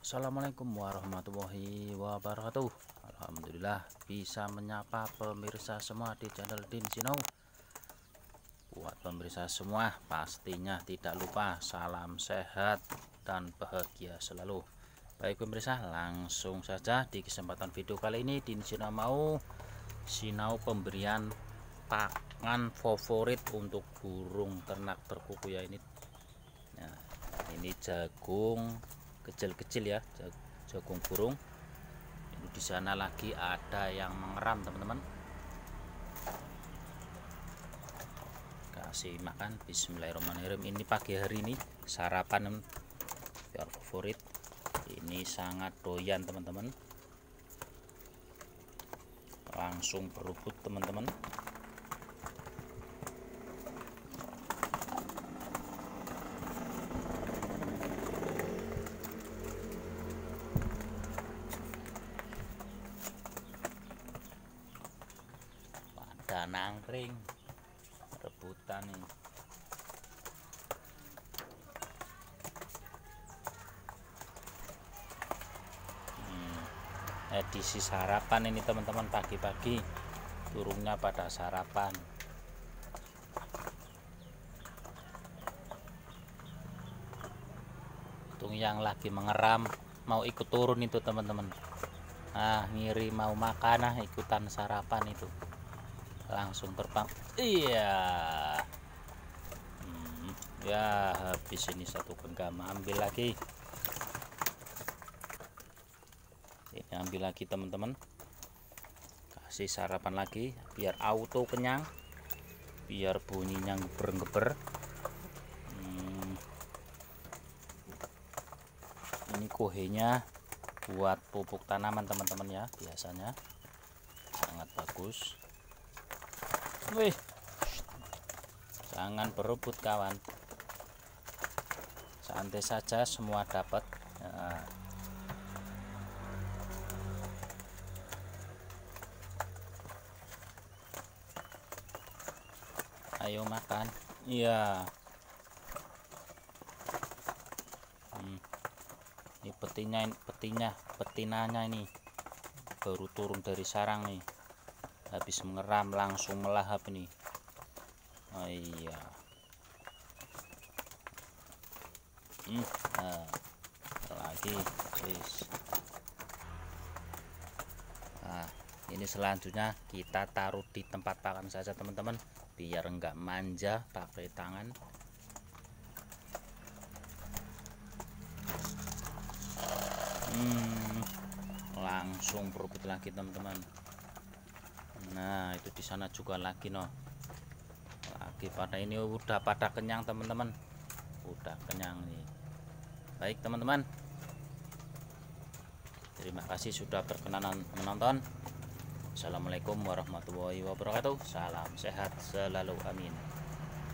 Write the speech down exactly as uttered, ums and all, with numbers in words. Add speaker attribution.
Speaker 1: Assalamualaikum warahmatullahi wabarakatuh. Alhamdulillah bisa menyapa pemirsa semua di channel Din Sinau. Buat pemirsa semua pastinya tidak lupa salam sehat dan bahagia selalu. Baik pemirsa, langsung saja di kesempatan video kali ini Din Sinau mau sinau pemberian pakan favorit untuk burung ternak terkuku ya ini. Nah, ini jagung kecil-kecil ya, jagung burung. Ini di sana lagi ada yang mengeram teman-teman. Kasih makan. Bismillahirrahmanirrahim. Ini pagi hari ini sarapan biar favorit. Ini sangat doyan teman-teman. Langsung berebut teman-teman. Pada nangkring rebutan nih. Hmm, edisi sarapan ini teman-teman, pagi-pagi burungnya pada sarapan. Tung yang lagi mengeram mau ikut turun itu teman-teman. Nah, ngiri mau makan, nah ikutan sarapan itu. Langsung terbang. Iya. Hmm, ya habis ini satu genggam, ambil lagi. Ini ambil lagi teman-teman. Kasih sarapan lagi biar auto kenyang. Biar bunyinya ngeber-ngeber. Hmm. Ini kohenya buat pupuk tanaman teman-teman ya, biasanya sangat bagus. Wih, jangan berebut kawan, santai saja, semua dapat. Nah. Ayo makan. Iya. Hmm. Ini petinya, petinya, betinanya ini baru turun dari sarang nih. Habis mengeram langsung melahap nih. Oh iya. Hmm, nah, lagi guys. Nah, ini selanjutnya kita taruh di tempat pakan saja teman-teman, biar enggak manja pakai tangan. Hmm, langsung berebut lagi teman-teman. Nah, itu di sana juga lagi noh. Lagi pada ini udah pada kenyang teman-teman. Udah kenyang nih. Baik teman-teman. Terima kasih sudah berkenan menonton. Assalamualaikum warahmatullahi wabarakatuh. Salam sehat selalu, amin.